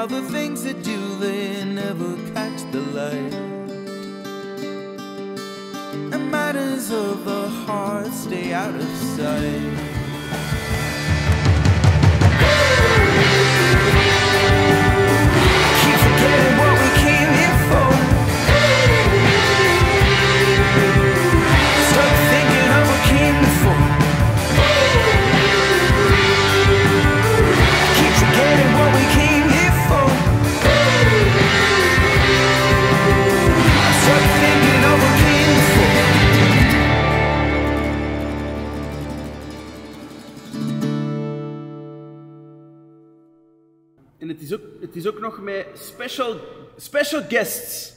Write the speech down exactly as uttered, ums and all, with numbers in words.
how the things that do, they never catch the light. And matters of the heart stay out of sight. Keep forgetting what we came here for. Stop thinking of what came before. Keep forgetting what we came here for. Stop thinking of what came before. En het is ook, het is ook nog met special, special guests.